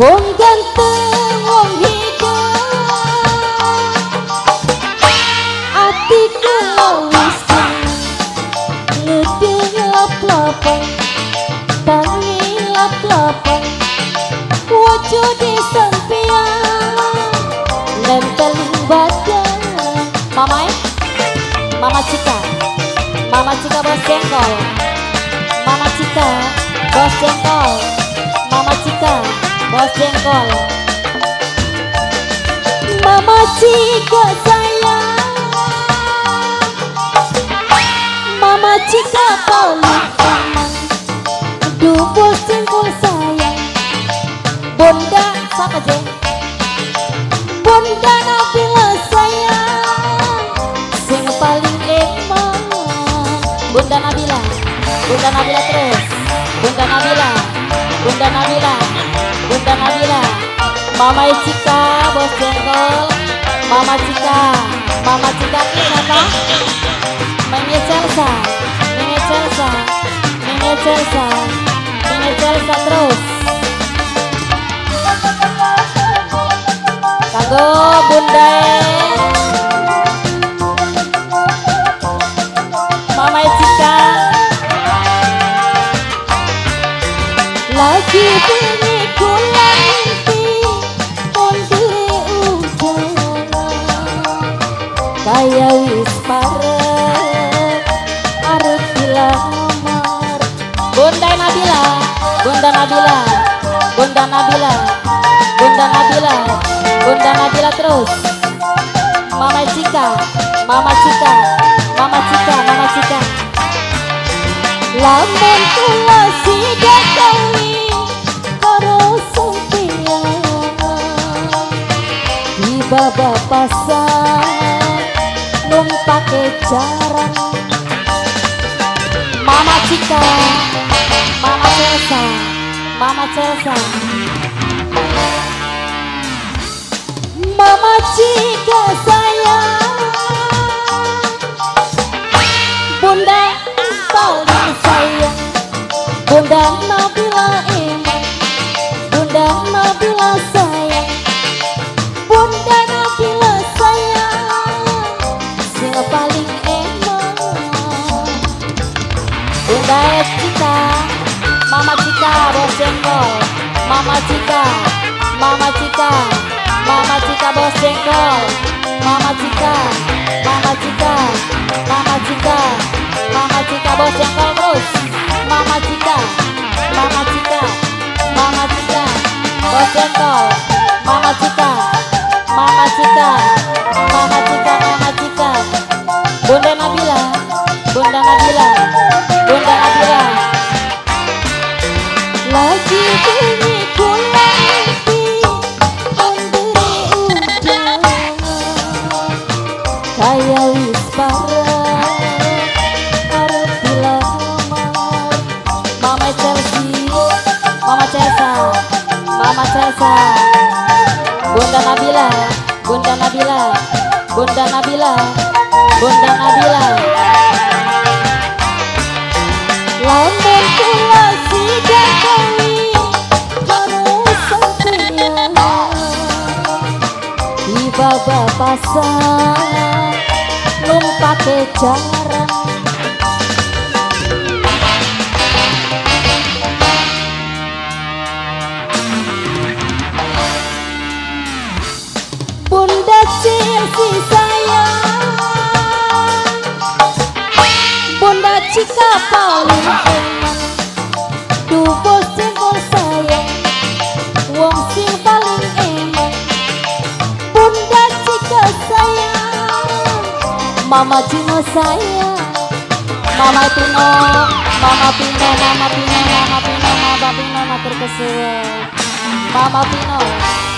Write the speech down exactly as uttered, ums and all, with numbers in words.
Wong ganteng wong hidup atiku wis ngedeng-lap-lapan tangi lap-lapan wujude sampeyan nempeling badan Mama eh? Mama Cika Mama Cika bos jengkol Mama Cika bos jengkol Mama Cika bos jengkol Mama Cika sayang Mama Cika paling aman Duh bos jengkol sayang Bunda siapa jeng? Bunda Nabila sayang sing paling emang Bunda Nabila Bunda Nabila terus Bunda Nabila Bunda Nabila Bunda Nabila Mama Cika bos jengkol Mama Cika Mama Cika kenapa? Menge Celsa Menge Celsa Menge Celsa Menge Celsa terus kanggo Bunda Mama Cika lagi bunyi kulanti ondere udara kaya wis parek arep dilamar Bunda Nabila Bunda Nabila Bunda Nabila Bunda Nabila Bunda Nabila terus Mama Cika Mama Cika Mama Cika Mama Cika lamun kula sidak kali karo sampeyan di baba pasar numpake jarang Mama Cika Mama Celsa Mama Celsa Mama Cika sayang Bunda paling sayang Bunda Nabila emang Bunda Nabila sayang Bunda Nabila sayang sing paling emang Bunda Cika Mama Cika bos jengkol Mama Cika Mama Cika Mama Cika bos jengkol Mama Cika Mama Cika Mama Cika Mama Cika bos jengkol terus Mama Cika Mama Cika Mama Cika bos jengkol Mama Cika Mama Cika Mama Cika Mama Cika Bunda Nabila Bunda Nabila Bunda Nabila lagi bunyi kulanti kaya wis parek arep dilamar Mama Chelsea Mama Celsa Mama Celsa Bunda Nabila Bunda Nabila Bunda Nabila Bunda Nabila lamun kula sidak kali karo sampeyan di baba pasar numpake jarang Bunda Chelsea sayang Bunda Cika paling emang duh bos jengkol sayang wong sing paling emang Bunda Cika sayang Mama Cino sayang Mama Pino Mama Pino Mama Pino Mama Pino Mama Pino matur kesuwun Mama Pino